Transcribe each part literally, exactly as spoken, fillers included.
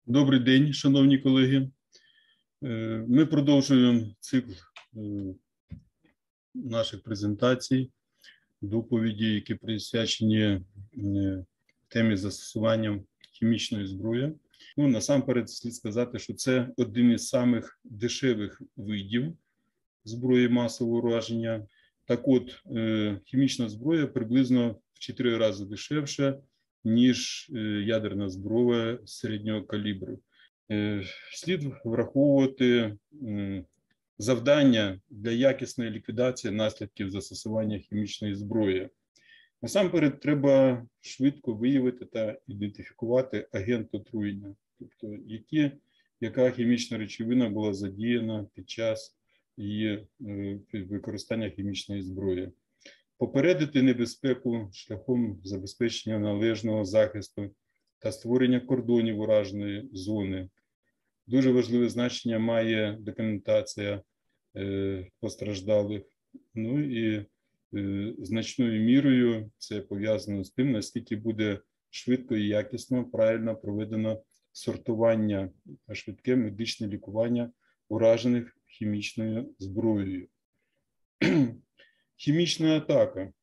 Добрий день, шановні колеги. Ми продовжуємо цикл наших презентацій, доповіді, які присвячені темі застосування хімічної зброї. Ну, насамперед слід сказати, що це один із самих дешевих видів зброї масового ураження. Так от, хімічна зброя приблизно в чотири рази дешевша, ніж ядерна зброя середнього калібру. Слід враховувати завдання для якісної ліквідації наслідків застосування хімічної зброї. Насамперед, треба швидко виявити та ідентифікувати агент отруєння, тобто які, яка хімічна речовина була задіяна під час її використання хімічної зброї. Попередити небезпеку шляхом забезпечення належного захисту та створення кордонів ураженої зони. Дуже важливе значення має документація постраждалих. Ну і значною мірою це пов'язано з тим, наскільки буде швидко і якісно, правильно проведено сортування та швидке медичне лікування уражених хімічною зброєю. Хімічна атака.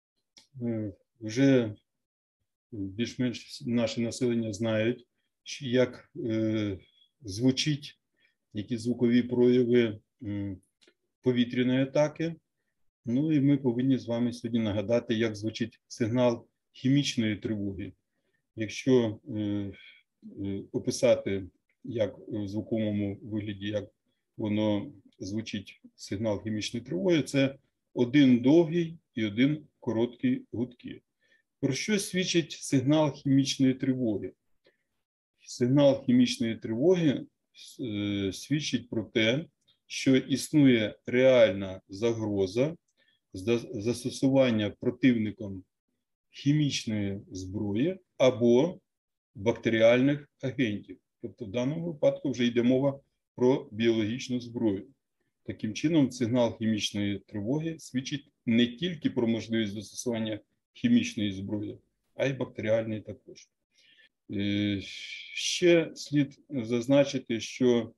Вже більш-менш наше населення знають, як звучить, які звукові прояви повітряної атаки. Ну і ми повинні з вами сьогодні нагадати, як звучить сигнал хімічної тривоги. Якщо описати, як в звуковому вигляді, як воно звучить сигнал хімічної тривоги, це один довгий і один короткий гудки. Про що свідчить сигнал хімічної тривоги? Сигнал хімічної тривоги свідчить про те, що існує реальна загроза застосування противником хімічної зброї або бактеріальних агентів. Тобто в даному випадку вже йде мова про біологічну зброю. Таким чином, сигнал хімічної тривоги свідчить не тільки про можливість застосування хімічної зброї, а й бактеріальної також. Ще слід зазначити, що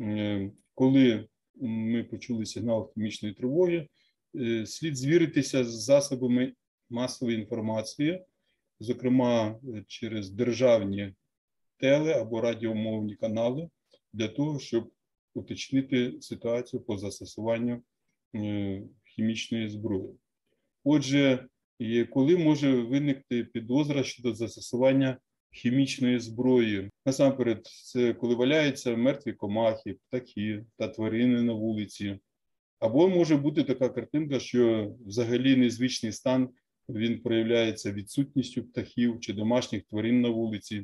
коли ми почули сигнал хімічної тривоги, слід звіритися з засобами масової інформації, зокрема через державні теле- або радіомовні канали, для того, щоб уточнити ситуацію по застосуванню хімічної зброї. Отже, коли може виникти підозра щодо застосування хімічної зброї? Насамперед, це коли валяються мертві комахи, птахи та тварини на вулиці. Або може бути така картинка, що взагалі незвичний стан, він проявляється відсутністю птахів чи домашніх тварин на вулиці.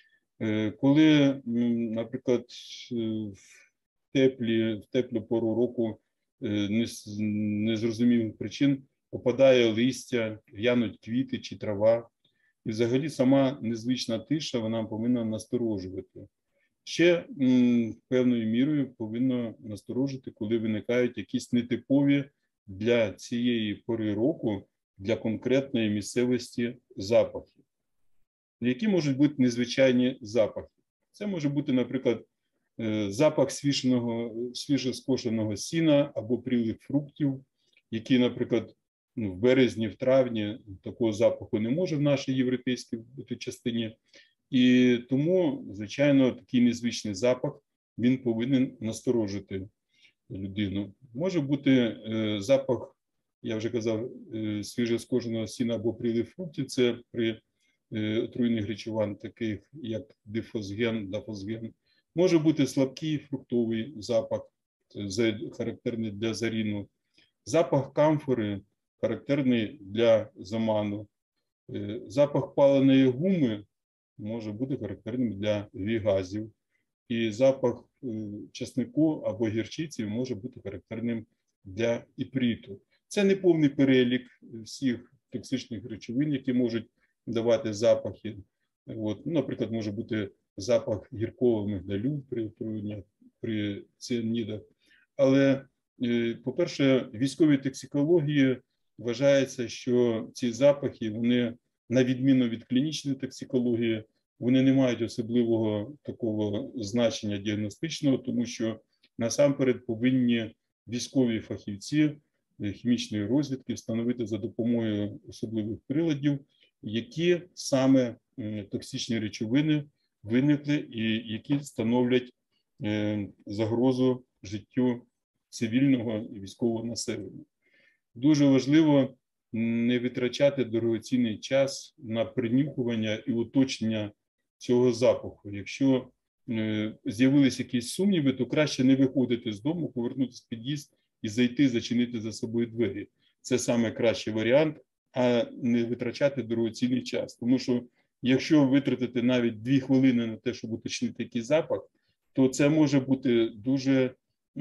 Коли, наприклад, в теплі, в теплу пору року з незрозумілих причин опадає листя, в'януть квіти чи трава. І взагалі сама незвична тиша, вона повинна насторожувати. Ще певною мірою повинно насторожити, коли виникають якісь нетипові для цієї пори року, для конкретної місцевості запахи. Які можуть бути незвичайні запахи? Це може бути, наприклад, запах свіжого, свіжоскошеного сіна або прілих фруктів, які, наприклад, в березні, в травні такого запаху не може в нашій європейській частині. І тому, звичайно, такий незвичний запах, він повинен насторожити людину. Може бути запах, я вже казав, свіжоскошеного сіна або прілих фруктів, це при отруйних речовин, таких як дифосген, дафосген. Може бути слабкий фруктовий запах, характерний для заріну. Запах камфори, характерний для заману. Запах паленої гуми може бути характерним для вігазів. І запах часнику або гірчиці може бути характерним для іприту. Це не повний перелік всіх токсичних речовин, які можуть давати запахи. От, наприклад, може бути запах гіркого мигдалю при отруєнні, при цианідах. Але, по-перше, в військовій токсикології вважається, що ці запахи, вони, на відміну від клінічної токсикології, вони не мають особливого такого значення діагностичного, тому що насамперед повинні військові фахівці хімічної розвідки встановити за допомогою особливих приладів, які саме токсичні речовини виникли і які становлять загрозу життю цивільного і військового населення. Дуже важливо не витрачати дорогоцінний час на принюхування і уточнення цього запаху. Якщо з'явилися якісь сумніви, то краще не виходити з дому, повернутися в під'їзд і зайти, зачинити за собою двері. Це саме кращий варіант, а не витрачати дорогоцінний час. Тому що якщо витратити навіть дві хвилини на те, щоб уточнити якийсь запах, то це може бути дуже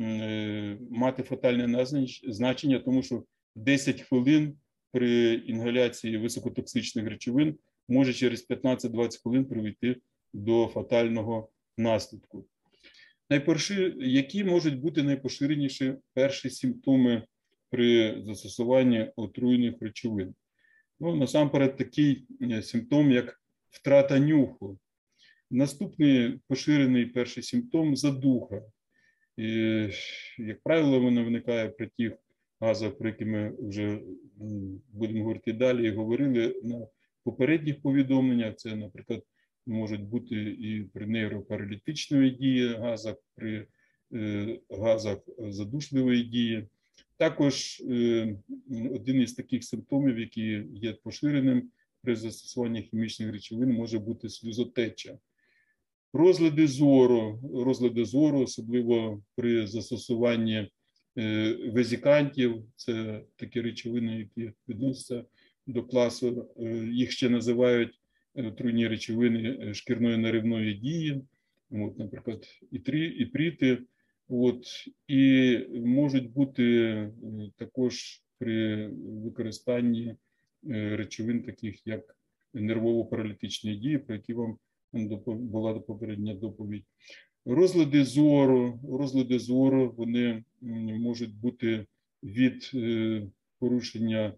е, мати фатальне значення, тому що десять хвилин при інгаляції високотоксичних речовин може через п'ятнадцять-двадцять хвилин привести до фатального наслідку. Найперші, які можуть бути найпоширеніші перші симптоми при застосуванні отруйних речовин? Ну, насамперед, такий симптом, як втрата нюху. Наступний поширений перший симптом – задуха. І, як правило, вона виникає при тих газах, про які ми вже будемо говорити далі, і говорили на попередніх повідомленнях. Це, наприклад, можуть бути і при нейропаралітичної дії газах, при е, газах задушливої дії. Також е, один із таких симптомів, який є поширеним при застосуванні хімічних речовин, може бути сльозотеча. Розлади зору, розлади зору, особливо при застосуванні е, везикантів, це такі речовини, які відносяться до класу, е, їх ще називають отруйні речовини шкірної наривної дії, от, наприклад, іпріти, от, і можуть бути також при використанні речовин, таких як нервово-паралітичні дії, про які вам була попередня доповідь. Розлади зору, розлади зору, вони можуть бути від порушення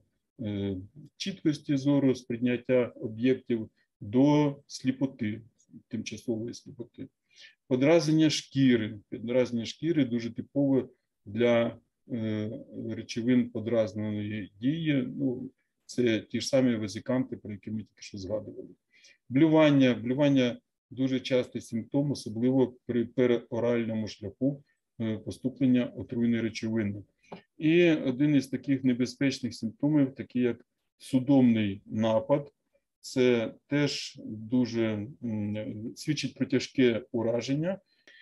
чіткості зору, сприйняття об'єктів до сліпоти, тимчасової сліпоти. Подразнення шкіри. Подразнення шкіри дуже типове для е, речовин подразненої дії. Ну, це ті ж самі везиканти, про які ми тільки що згадували. Блювання. Блювання дуже частий симптом, особливо при переоральному шляху е, поступлення отруйної речовини. І один із таких небезпечних симптомів, такий як судомний напад, це теж дуже свідчить про тяжке ураження.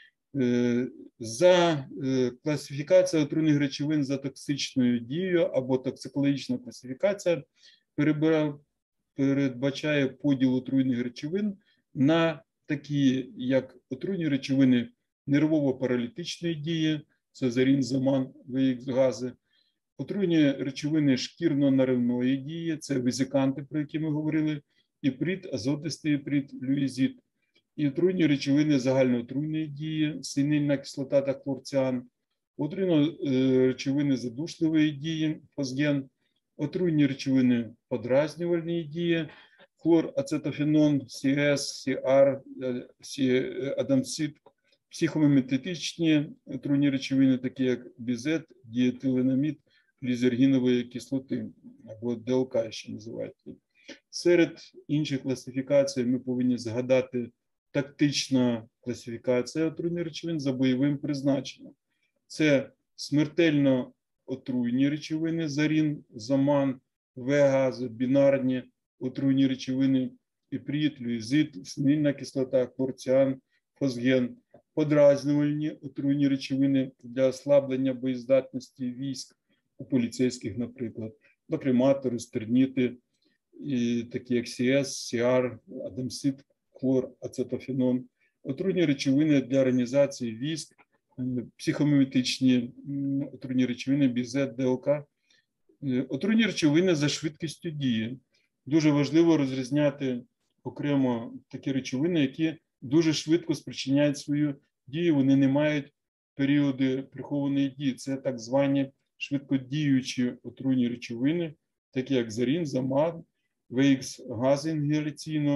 За класифікація отруйних речовин за токсичною дією або токсикологічна класифікація передбачає поділ отруйних речовин на такі, як отруйні речовини нервово-паралітичної дії, це зарін, заман, ве ікс гази, отруйні речовини шкірно-наривної дії, це везиканти, про які ми говорили, іприт, азотистий іприт, люїзит, і отруйні речовини загальноотруйної дії, синильна кислота та хлорціан, отруйні речовини задушливої дії, фосген, отруйні речовини подразнювальної дії, хлорацетофенон, сі ес, сі ар, адамцит, психомиметичні отруйні речовини, такі як бізет, діетиленамід, лізергінової кислоти, або де ел ка ще називають. Серед інших класифікацій ми повинні згадати тактична класифікація отруйних речовин за бойовим призначенням. Це смертельно отруйні речовини, зарін, заман, ве-гази, бінарні отруйні речовини, іприт, люїзит, синильна кислота, хлорціан, фосген, подразнювальні отруйні речовини для ослаблення боєздатності військ, у поліцейських, наприклад, лакриматори, стерніти, і такі як сі ес, сі ар, адамцит, хлор, ацетофенон, отруйні речовини для організації військ, психомиметичні отруйні речовини, бізет, де ел ка, отруйні речовини за швидкістю дії. Дуже важливо розрізняти окремо такі речовини, які дуже швидко спричиняють свою дію, вони не мають періоди прихованої дії. Це так звані швидкодіючі отруйні речовини, такі як зарін, заман, ве ікс гази інгаляційно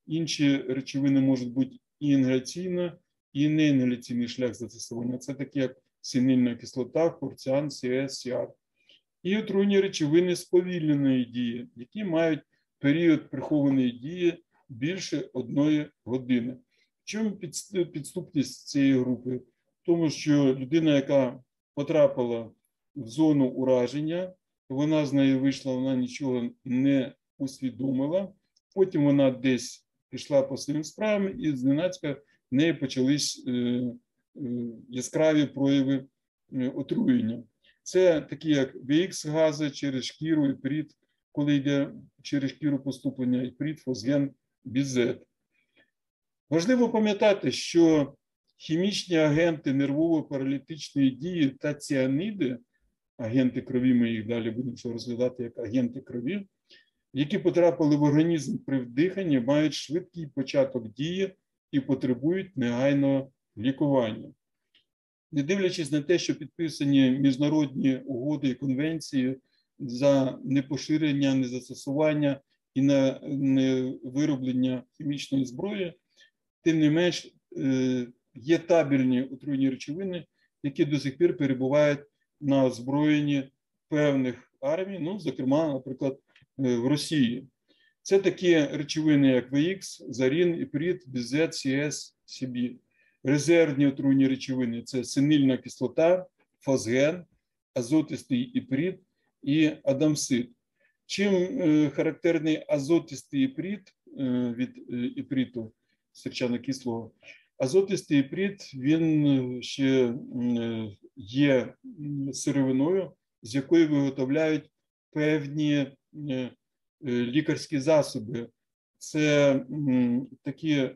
Інші речовини можуть бути і інгаляційно, і неінгаляційний шлях застосування. Це такі, як синильна кислота, хлорціан, Сі Ес, Сі Ар. І отруйні речовини сповільненої дії, які мають період прихованої дії більше одної години. В чому підступність цієї групи? Тому що людина, яка потрапила в зону ураження, вона з нею вийшла, вона нічого не усвідомила, потім вона десь пішла по своїм справам і зненацька в неї почались е, е, яскраві прояви е, отруєння. Це такі, як ві ікс гази через шкіру, іприт, коли йде через шкіру поступлення, іприт, фосген, бізет. Важливо пам'ятати, що хімічні агенти нервово-паралітичної дії та ціаниди, агенти крові, ми їх далі будемо розглядати як агенти крові, які потрапили в організм при вдиханні, мають швидкий початок дії і потребують негайного лікування. Не дивлячись на те, що підписані міжнародні угоди і конвенції за непоширення, незастосування і на невироблення хімічної зброї, тим не менш є табельні отруйні речовини, які до сих пір перебувають на озброєнні певних армій, ну, зокрема, наприклад, в Росії. Це такі речовини, як ві ікс, зарін, іприт, бізет, Сі Ес, Сі Бі. Резервні отруйні речовини – це синильна кислота, фосген, азотистий іприт і адамсид. Чим характерний азотистий іприт від іприту сірчано-кислого? Азотистий іприт, він ще є сировиною, з якої виготовляють певні лікарські засоби. Це такі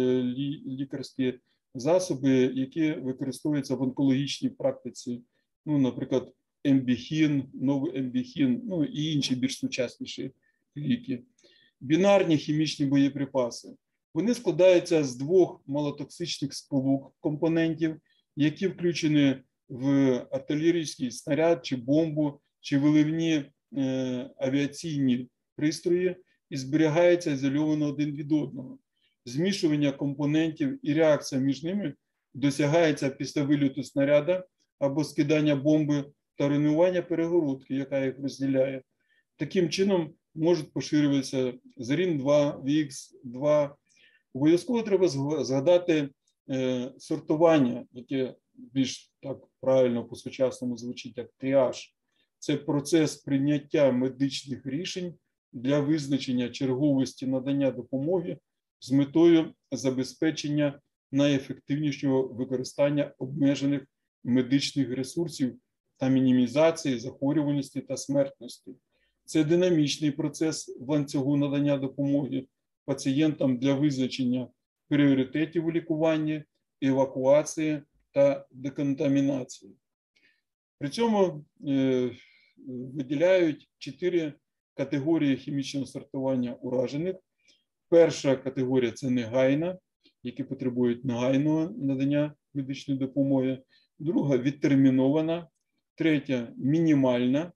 лікарські засоби, які використовуються в онкологічній практиці. Ну, наприклад, ембіхін, новий ембіхін, ну і інші більш сучасніші ліки. Бінарні хімічні боєприпаси. Вони складаються з двох малотоксичних сполук компонентів, які включені в артилерійський снаряд, чи бомбу, чи виливні е, авіаційні пристрої і зберігаються ізольовано один від одного. Змішування компонентів і реакція між ними досягається після вильоту снаряда або скидання бомби та руйнування перегородки, яка їх розділяє. Таким чином можуть поширюватися зарін два, ві ікс два. Обов'язково треба згадати е, сортування, яке більш так правильно по-сучасному звучить, як тріаж. Це процес прийняття медичних рішень для визначення черговості надання допомоги з метою забезпечення найефективнішого використання обмежених медичних ресурсів та мінімізації захворюваності та смертності. Це динамічний процес в ланцюгу надання допомоги пацієнтам для визначення пріоритетів у лікуванні, евакуації та деконтамінації. При цьому е, виділяють чотири категорії хімічного сортування уражених. Перша категорія – це негайна, які потребують негайного надання медичної допомоги. Друга – відтермінована. Третя – мінімальна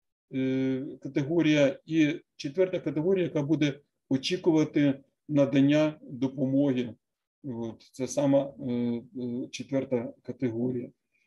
е, категорія. І четверта категорія, яка буде очікувати надання допомоги. От, це сама е, четверта категорія.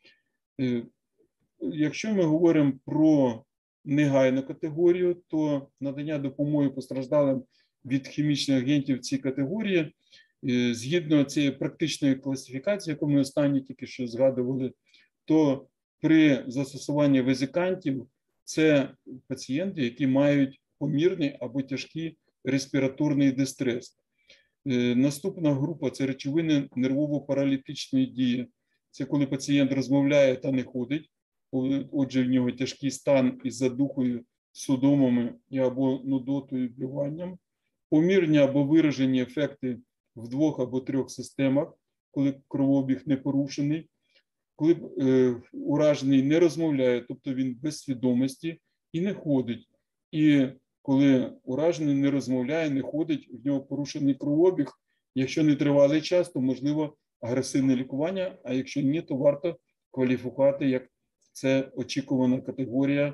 Е, якщо ми говоримо про негайну категорію, то надання допомоги постраждалим від хімічних агентів цієї категорії, е, згідно цієї практичної класифікації, яку ми останні тільки що згадували, то при застосуванні везикантів це пацієнти, які мають помірний або тяжкий респіраторний дистрес. Е, наступна група – це речовини нервово-паралітичної дії. Це коли пацієнт розмовляє та не ходить, отже, в нього тяжкий стан із задухою, судомами або нудотою, блюванням. Помірні або виражені ефекти в двох або трьох системах, коли кровообіг не порушений. Коли е, уражений не розмовляє, тобто він без свідомості і не ходить. І коли уражений не розмовляє, не ходить, в нього порушений кровообіг, якщо не тривалий час, то можливо агресивне лікування, а якщо ні, то варто кваліфікувати як це очікувана категорія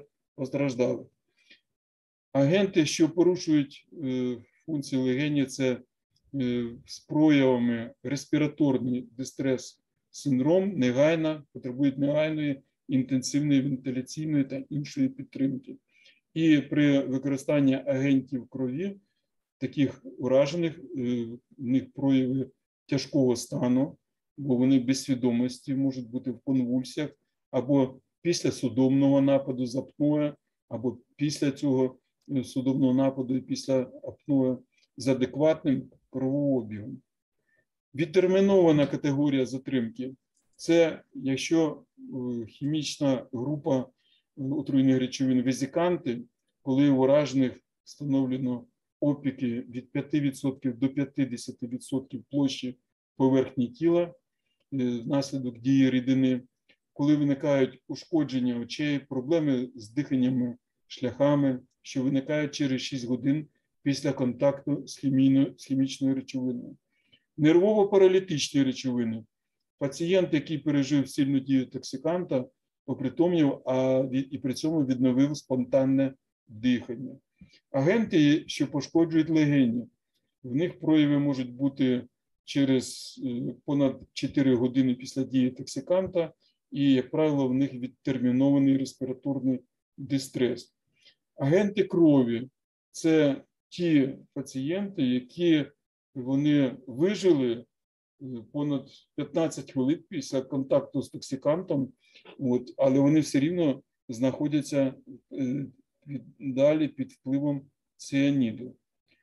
постраждалих. Агенти, що порушують е, функції легенів, це з проявами респіраторний дистрес-синдром негайно, потребують негайної інтенсивної вентиляційної та іншої підтримки. І при використанні агентів крові, таких уражених, в них прояви тяжкого стану, бо вони без свідомості можуть бути в конвульсіях, або після судомного нападу з апноє, або після цього судомного нападу і після апноє з адекватним кровообігом. Відтермінована категорія затримки – це якщо хімічна група отруйних речовин везиканти, коли у уражених встановлено опіки від п'яти відсотків до п'ятдесяти відсотків площі поверхні тіла внаслідок дії рідини, коли виникають ушкодження очей, проблеми з дихальними шляхами, що виникають через шість годин після контакту з, хімійною, з хімічною речовиною. Нервово-паралітичні речовини. Пацієнт, який пережив сильну дію токсиканта, опритомнів, а і при цьому відновив спонтанне дихання. Агенти, що пошкоджують легені, в них прояви можуть бути через понад чотири години після дії токсиканта, і, як правило, в них відтермінований респіраторний дистрес. Агенти крові – це ті пацієнти, які вони вижили понад п'ятнадцять хвилин після контакту з токсикантом, от, але вони все рівно знаходяться далі під впливом ціаніду.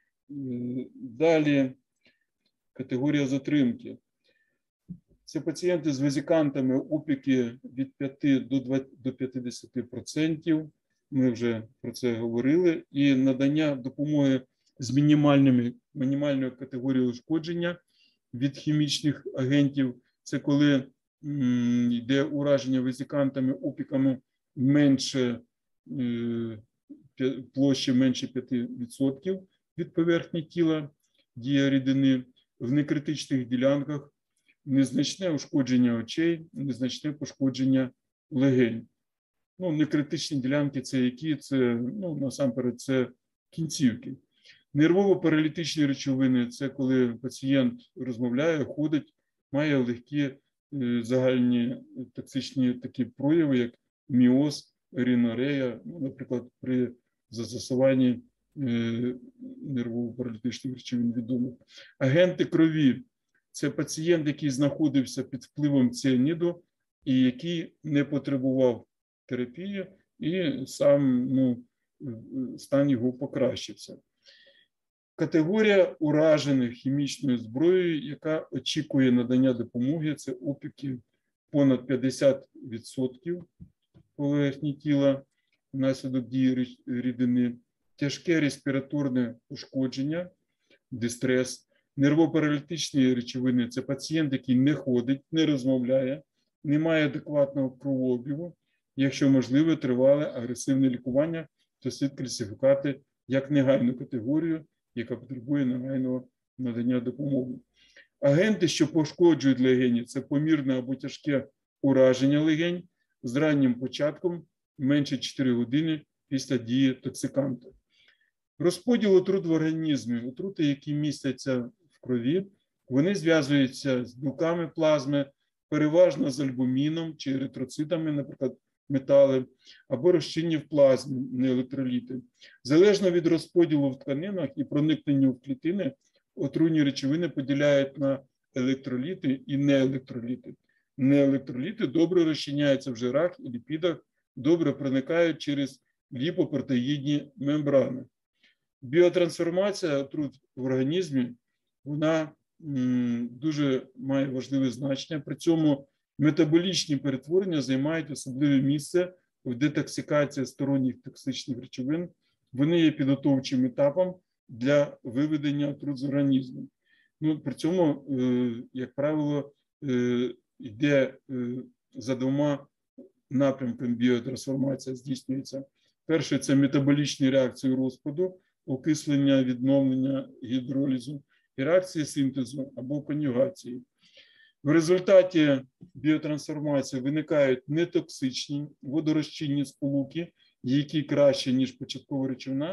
Далі категорія затримки. Це пацієнти з везикантами, опіки від п'яти до п'ятдесяти відсотків. Ми вже про це говорили. І надання допомоги з мінімальними, мінімальною категорією ушкодження від хімічних агентів. Це коли м, йде ураження везикантами, опіками менше, е, площі менше п'яти відсотків від поверхні тіла, дія рідини, в некритичних ділянках, незначне ушкодження очей, незначне пошкодження легень. Ну, некритичні ділянки – це які? Це, ну, насамперед, це кінцівки. Нервово-паралітичні речовини – це коли пацієнт розмовляє, ходить, має легкі е, загальні токсичні такі прояви, як міоз, рінорея, ну, наприклад, при застосуванні е, нервово-паралітичних речовин відомих. Агенти крові – це пацієнт, який знаходився під впливом ціаніду і який не потребував терапії, і сам, ну, стан його покращився. Категорія уражених хімічною зброєю, яка очікує надання допомоги, це опіки понад п'ятдесят відсотків поверхні тіла внаслідок дії рідини, тяжке респіраторне ушкодження, дистрес, нервопаралітичні речовини – це пацієнт, який не ходить, не розмовляє, не має адекватного кровообігу. Якщо можливе тривале агресивне лікування, то слід класифікувати як негайну категорію, яка потребує негайного надання допомоги. Агенти, що пошкоджують легені, це помірне або тяжке ураження легень з раннім початком менше чотири години після дії токсиканта. Розподіл отрут в організмі, отрути, які містяться в крові, вони зв'язуються з білками плазми, переважно з альбуміном чи еритроцитами, наприклад, метали, або розчинні в плазмі, не електроліти. Залежно від розподілу в тканинах і проникненню в клітини, отруйні речовини поділяють на електроліти і неелектроліти. Неелектроліти добре розчиняються в жирах і ліпідах, добре проникають через ліпопротеїдні мембрани. Біотрансформація отрут в організмі, вона м, дуже має важливе значення. При цьому метаболічні перетворення займають особливе місце в детоксикації сторонніх токсичних речовин. Вони є підготовчим етапом для виведення отрут з організму. Ну, при цьому, е, як правило, е, йде е, за двома напрямками біотрансформація здійснюється. Перше – це метаболічні реакції розпаду, окислення, відновлення, гідролізу і реакції синтезу або конюгації. В результаті біотрансформації виникають нетоксичні водорозчинні сполуки, які краще, ніж початкова речовина,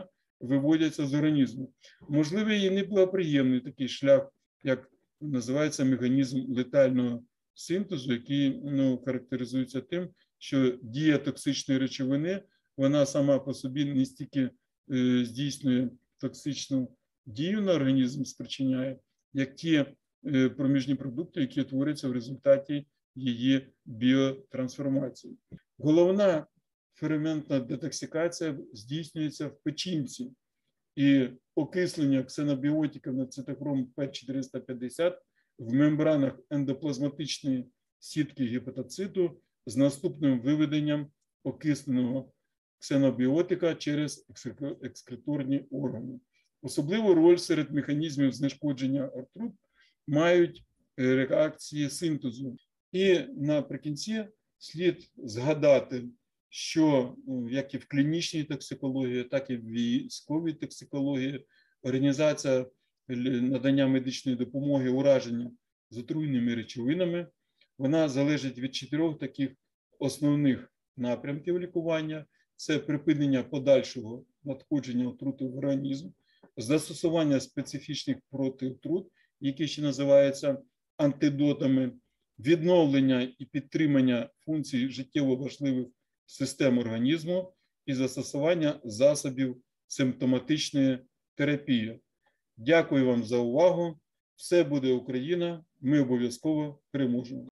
виводяться з організму. Можливий і неблагоприємний такий шлях, як називається механізм летального синтезу, який ну, характеризується тим, що дія токсичної речовини, вона сама по собі не стільки е, здійснює токсичну дію на організм, спричиняє, як ті е, проміжні продукти, які творяться в результаті її біотрансформації. Головна ферментна детоксикація здійснюється в печінці, і окислення ксенобіотиків на цитохром П чотириста п'ятдесят в мембранах ендоплазматичної сітки гепатоциту з наступним виведенням окисленого ксенобіотика через екскреторні органи. Особливу роль серед механізмів знешкодження артрут мають реакції синтезу. І наприкінці слід згадати, що як і в клінічній токсикології, так і в військовій токсикології організація надання медичної допомоги ураження з отруйними речовинами, вона залежить від чотирьох таких основних напрямків лікування. Це припинення подальшого надходження отрути в організм, застосування специфічних протиотрут, які ще називаються антидотами, відновлення і підтримання функцій життєво важливих систем організму і застосування засобів симптоматичної терапії. Дякую вам за увагу. Все буде Україна. Ми обов'язково переможемо.